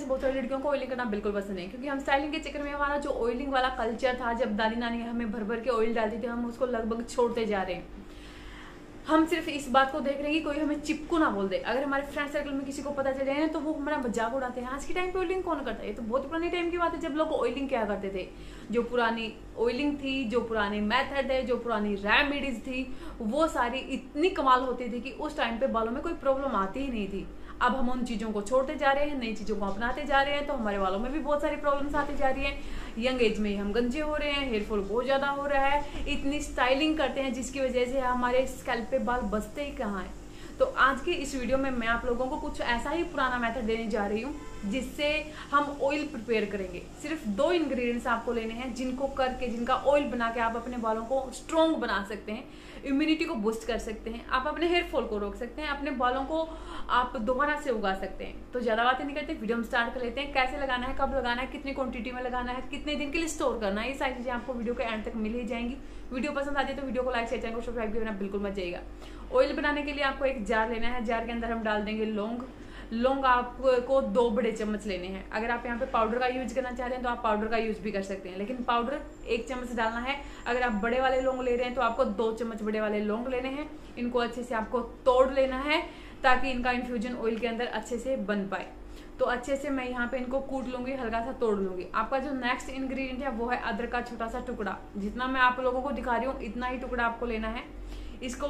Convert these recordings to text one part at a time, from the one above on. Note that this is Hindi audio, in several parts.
जैसे बहुत सारी लड़कियों को ऑयलिंग करना बिल्कुल पसंद है, क्योंकि हम स्टाइलिंग के चक्कर में हमारा जो ऑयलिंग वाला कल्चर था, जब दादी नानी हमें भर भर के ऑयल डालती थी, हम उसको लगभग छोड़ते जा रहे हैं। हम सिर्फ इस बात को देख रहे हैं कि कोई हमें चिपकू ना बोल दे। अगर हमारे फ्रेंड सर्कल में किसी को पता चल जाए तो वो हमारा मजाक उड़ाते हैं। आज के टाइम पे ऑयलिंग कौन करता है? ये तो बहुत पुराने टाइम की बात है जब लोग ऑयलिंग क्या करते थे। जो पुरानी ऑयलिंग थी, जो पुरानी मेथड है, जो पुरानी रेमेडीज थी, वो सारी इतनी कमाल होती थी कि उस टाइम पे बालों में कोई प्रॉब्लम आती ही नहीं थी। अब हम उन चीज़ों को छोड़ते जा रहे हैं, नई चीज़ों को अपनाते जा रहे हैं, तो हमारे बालों में भी बहुत सारी प्रॉब्लम्स आती जा रही हैं। यंग एज में ही हम गंजे हो रहे हैं, हेयर फॉल बहुत ज़्यादा हो रहा है, इतनी स्टाइलिंग करते हैं जिसकी वजह से हमारे स्कैल्प पे बाल बचते ही कहाँ हैं। तो आज की इस वीडियो में मैं आप लोगों को कुछ ऐसा ही पुराना मेथड देने जा रही हूँ जिससे हम ऑयल प्रिपेयर करेंगे। सिर्फ 2 इंग्रेडिएंट्स आपको लेने हैं, जिनको करके, जिनका ऑयल बना के आप अपने बालों को स्ट्रॉन्ग बना सकते हैं, इम्यूनिटी को बूस्ट कर सकते हैं, आप अपने हेयर फॉल को रोक सकते हैं, अपने बालों को आप दोबारा से उगा सकते हैं। तो ज़्यादा बातें नहीं करते, वीडियो हम स्टार्ट कर लेते हैं। कैसे लगाना है, कब लगाना है, कितनी क्वांटिटी में लगाना है, कितने दिन के लिए स्टोर करना है, ये सारी चीज़ें आपको वीडियो के एंड तक मिल ही जाएंगी। वीडियो पसंद आती है तो वीडियो को लाइक, शेयर, चैनल को सब्सक्राइब भी करना बिल्कुल मत जाइएगा। ऑयल बनाने के लिए आपको एक जार लेना है। जार के अंदर हम डाल देंगे लौंग आपको 2 बड़े चम्मच लेने हैं। अगर आप यहाँ पे पाउडर का यूज करना चाह रहे हैं तो आप पाउडर का यूज भी कर सकते हैं, लेकिन पाउडर 1 चम्मच डालना है। अगर आप बड़े वाले लौंग ले रहे हैं तो आपको 2 चम्मच बड़े वाले लौंग लेने हैं। इनको अच्छे से आपको तोड़ लेना है ताकि इनका इन्फ्यूजन ऑयल के अंदर अच्छे से बन पाए। तो अच्छे से मैं यहाँ पे इनको कूट लूंगी, हल्का सा तोड़ लूंगी। आपका जो नेक्स्ट इंग्रेडिएंट है वो है अदरक का छोटा सा टुकड़ा। जितना मैं आप लोगों को दिखा रही हूँ इतना ही टुकड़ा आपको लेना है। इसको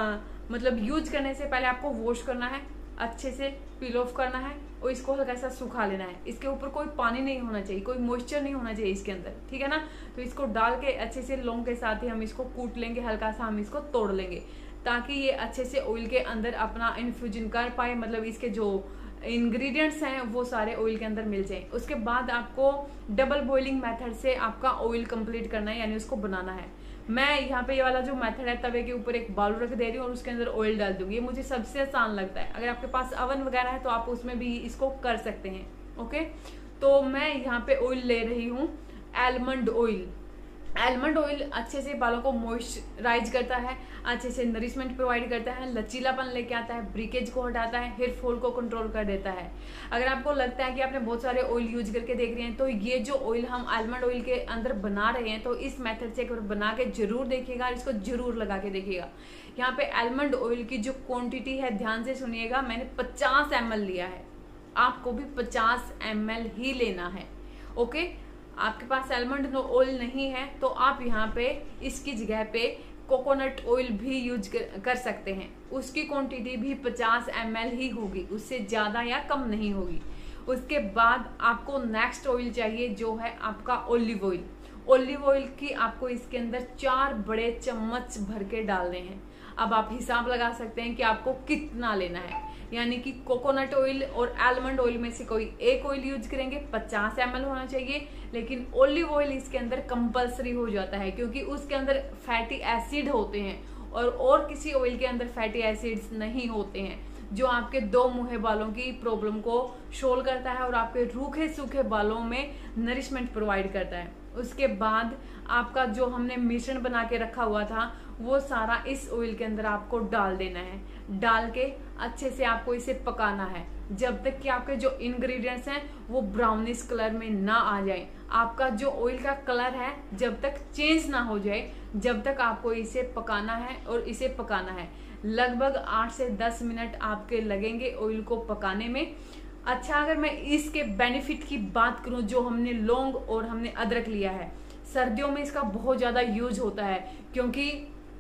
मतलब यूज करने से पहले आपको वॉश करना है, अच्छे से पील ऑफ करना है और इसको हल्का सा सुखा लेना है। इसके ऊपर कोई पानी नहीं होना चाहिए, कोई मॉइस्चर नहीं होना चाहिए इसके अंदर, ठीक है ना। तो इसको डाल के अच्छे से लौंग के साथ ही हम इसको कूट लेंगे, हल्का सा हम इसको तोड़ लेंगे ताकि ये अच्छे से ऑयल के अंदर अपना इन्फ्यूजन कर पाए, मतलब इसके जो इंग्रेडिएंट्स हैं वो सारे ऑयल के अंदर मिल जाएं। उसके बाद आपको डबल बॉइलिंग मेथड से आपका ऑयल कंप्लीट करना है, यानी उसको बनाना है। मैं यहाँ पे ये वाला जो मेथड है, तवे के ऊपर एक बाउल रख दे रही हूँ और उसके अंदर ऑयल डाल दूंगी। ये मुझे सबसे आसान लगता है। अगर आपके पास अवन वगैरह है तो आप उसमें भी इसको कर सकते हैं। ओके, तो मैं यहाँ पे ऑयल ले रही हूँ आलमंड ऑयल। आलमंड ऑयल अच्छे से बालों को मॉइस्चराइज करता है, अच्छे से नरिशमेंट प्रोवाइड करता है, लचीलापन लेके आता है, ब्रेकेज को हटाता है, हेयर फॉल को कंट्रोल कर देता है। अगर आपको लगता है कि आपने बहुत सारे ऑयल यूज करके देख रहे हैं तो ये जो ऑयल हम आलमंड ऑयल के अंदर बना रहे हैं तो इस मेथड से एक बार बना के जरूर देखिएगा, इसको जरूर लगा के देखिएगा। यहाँ पे आलमंड ऑयल की जो क्वान्टिटी है ध्यान से सुनिएगा, मैंने 50 ml लिया है, आपको भी 50 ml ही लेना है। ओके, आपके पास आलमंड ऑयल नहीं है तो आप यहाँ पे इसकी जगह पे कोकोनट ऑयल भी यूज कर सकते हैं। उसकी क्वांटिटी भी 50 ml ही होगी, उससे ज़्यादा या कम नहीं होगी। उसके बाद आपको नेक्स्ट ऑयल चाहिए जो है आपका ऑलिव ऑयल। ऑलिव ऑयल की आपको इसके अंदर 4 बड़े चम्मच भर के डालने हैं। अब आप हिसाब लगा सकते हैं कि आपको कितना लेना है, यानी कि कोकोनट ऑयल और आलमंड ऑयल में से कोई एक ऑयल यूज करेंगे, 50 ml होना चाहिए। लेकिन ऑलिव ऑयल इसके अंदर कंपलसरी हो जाता है क्योंकि उसके अंदर फैटी एसिड होते हैं और किसी ऑयल के अंदर फैटी एसिड्स नहीं होते हैं, जो आपके 2 मुहे बालों की प्रॉब्लम को सोल्व करता है और आपके रूखे सूखे बालों में नरिशमेंट प्रोवाइड करता है। उसके बाद आपका जो हमने मिश्रण बना के रखा हुआ था वो सारा इस ऑयल के अंदर आपको डाल देना है। डाल के अच्छे से आपको इसे पकाना है जब तक कि आपके जो इंग्रेडिएंट्स हैं वो ब्राउनिश कलर में ना आ जाए। आपका जो ऑयल का कलर है जब तक चेंज ना हो जाए, जब तक आपको इसे पकाना है और इसे पकाना है। लगभग 8 से 10 मिनट आपके लगेंगे ऑयल को पकाने में। अच्छा, अगर मैं इसके बेनिफिट की बात करूं, जो हमने लौंग और हमने अदरक लिया है, सर्दियों में इसका बहुत ज़्यादा यूज होता है क्योंकि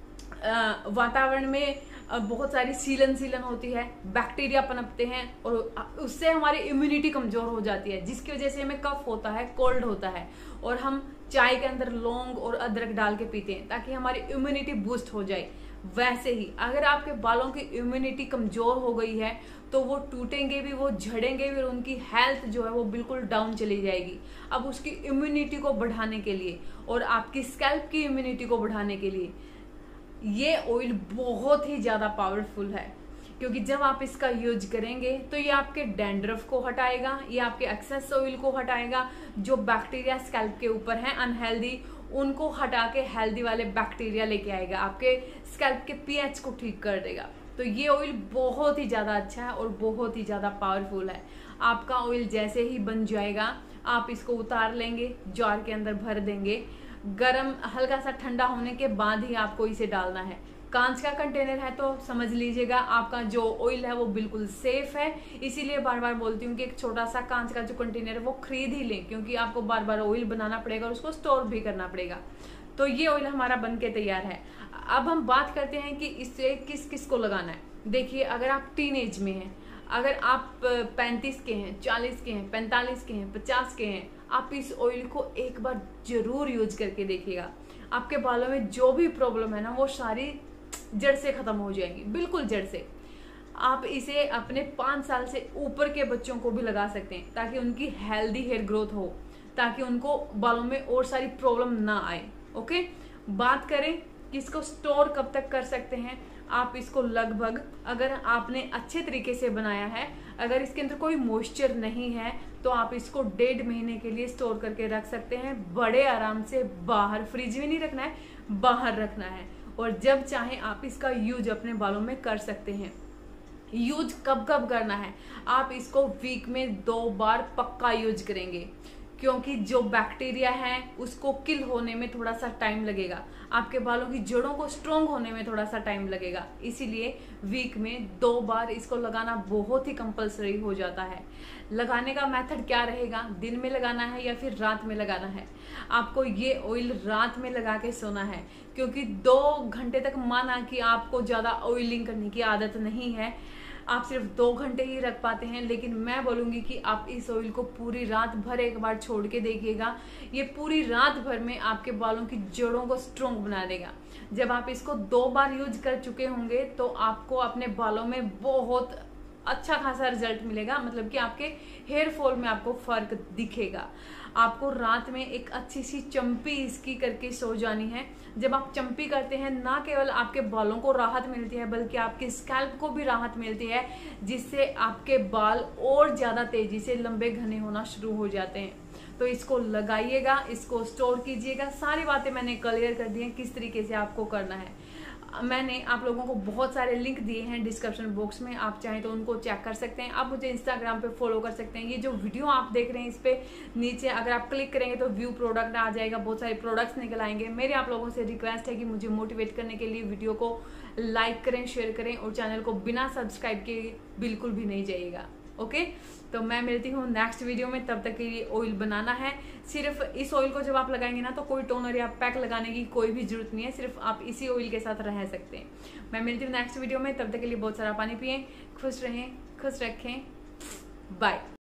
वातावरण में बहुत सारी सीलन होती है, बैक्टीरिया पनपते हैं और उससे हमारी इम्यूनिटी कमजोर हो जाती है, जिसकी वजह से हमें कफ होता है, कोल्ड होता है और हम चाय के अंदर लौंग और अदरक डाल के पीते हैं ताकि हमारी इम्यूनिटी बूस्ट हो जाए। वैसे ही अगर आपके बालों की इम्यूनिटी कमजोर हो गई है तो वो टूटेंगे भी, वो झड़ेंगे भी और उनकी हेल्थ जो है वो बिल्कुल डाउन चली जाएगी। अब उसकी इम्यूनिटी को बढ़ाने के लिए और आपकी स्कैल्प की इम्यूनिटी को बढ़ाने के लिए ये ऑयल बहुत ही ज़्यादा पावरफुल है, क्योंकि जब आप इसका यूज करेंगे तो ये आपके डैंड्रफ को हटाएगा, ये आपके एक्सेस ऑयल को हटाएगा, जो बैक्टीरिया स्कैल्प के ऊपर हैं अनहेल्दी उनको हटा के हेल्दी वाले बैक्टीरिया लेके आएगा, आपके स्कैल्प के पीएच को ठीक कर देगा। तो ये ऑयल बहुत ही ज़्यादा अच्छा है और बहुत ही ज़्यादा पावरफुल है। आपका ऑयल जैसे ही बन जाएगा आप इसको उतार लेंगे, जार के अंदर भर देंगे। गरम हल्का सा ठंडा होने के बाद ही आपको इसे डालना है। कांच का कंटेनर है तो समझ लीजिएगा आपका जो ऑयल है वो बिल्कुल सेफ है। इसीलिए बार बार बोलती हूँ कि एक छोटा सा कांच का जो कंटेनर है वो खरीद ही लें, क्योंकि आपको बार बार ऑयल बनाना पड़ेगा और उसको स्टोर भी करना पड़ेगा। तो ये ऑयल हमारा बन के तैयार है। अब हम बात करते हैं कि इससे किस किस को लगाना है। देखिए, अगर आप टीनेज में हैं, अगर आप 35 के हैं, 40 के हैं, 45 के हैं, 50 के हैं, आप इस ऑयल को एक बार जरूर यूज करके देखिएगा। आपके बालों में जो भी प्रॉब्लम है ना वो सारी जड़ से खत्म हो जाएंगी, बिल्कुल जड़ से। आप इसे अपने 5 साल से ऊपर के बच्चों को भी लगा सकते हैं ताकि उनकी हेल्दी हेयर ग्रोथ हो, ताकि उनको बालों में और सारी प्रॉब्लम ना आए। ओके, बात करें कि इसको स्टोर कब तक कर सकते हैं। आप इसको लगभग, अगर आपने अच्छे तरीके से बनाया है, अगर इसके अंदर कोई मॉइस्चर नहीं है तो आप इसको 1.5 महीने के लिए स्टोर करके रख सकते हैं, बड़े आराम से। बाहर फ्रिज में नहीं रखना है, बाहर रखना है, और जब चाहे आप इसका यूज अपने बालों में कर सकते हैं। यूज कब कब करना है, आप इसको वीक में 2 बार पक्का यूज करेंगे, क्योंकि जो बैक्टीरिया है उसको किल होने में थोड़ा सा टाइम लगेगा, आपके बालों की जड़ों को स्ट्रोंग होने में थोड़ा सा टाइम लगेगा। इसीलिए वीक में 2 बार इसको लगाना बहुत ही कंपलसरी हो जाता है। लगाने का मेथड क्या रहेगा, दिन में लगाना है या फिर रात में लगाना है। आपको ये ऑयल रात में लगा के सोना है, क्योंकि 2 घंटे तक, माना कि आपको ज़्यादा ऑयलिंग करने की आदत नहीं है, आप सिर्फ 2 घंटे ही रख पाते हैं, लेकिन मैं बोलूँगी कि आप इस ऑयल को पूरी रात भर एक बार छोड़ के देखिएगा। ये पूरी रात भर में आपके बालों की जड़ों को स्ट्रॉन्ग बना देगा। जब आप इसको 2 बार यूज कर चुके होंगे तो आपको अपने बालों में बहुत अच्छा खासा रिजल्ट मिलेगा, मतलब कि आपके हेयर फॉल में आपको फर्क दिखेगा। आपको रात में एक अच्छी सी चंपी इसकी करके सो जानी है। जब आप चंपी करते हैं, ना केवल आपके बालों को राहत मिलती है बल्कि आपके स्कैल्प को भी राहत मिलती है, जिससे आपके बाल और ज्यादा तेजी से लंबे घने होना शुरू हो जाते हैं। तो इसको लगाइएगा, इसको स्टोर कीजिएगा। सारी बातें मैंने क्लियर कर दी हैं किस तरीके से आपको करना है। मैंने आप लोगों को बहुत सारे लिंक दिए हैं डिस्क्रिप्शन बॉक्स में, आप चाहें तो उनको चेक कर सकते हैं। आप मुझे इंस्टाग्राम पे फॉलो कर सकते हैं। ये जो वीडियो आप देख रहे हैं इस पे नीचे अगर आप क्लिक करेंगे तो व्यू प्रोडक्ट आ जाएगा, बहुत सारे प्रोडक्ट्स निकल आएंगे। मेरे आप लोगों से रिक्वेस्ट है कि मुझे मोटिवेट करने के लिए वीडियो को लाइक करें, शेयर करें और चैनल को बिना सब्सक्राइब किए बिल्कुल भी नहीं जाइएगा। ओके, तो मैं मिलती हूँ नेक्स्ट वीडियो में। तब तक के लिए ऑयल बनाना है। सिर्फ इस ऑयल को जब आप लगाएंगे ना तो कोई टोनर या पैक लगाने की कोई भी जरूरत नहीं है, सिर्फ आप इसी ऑयल के साथ रह सकते हैं। मैं मिलती हूँ नेक्स्ट वीडियो में। तब तक के लिए बहुत सारा पानी पिएं, खुश रहें, खुश रखें। बाय।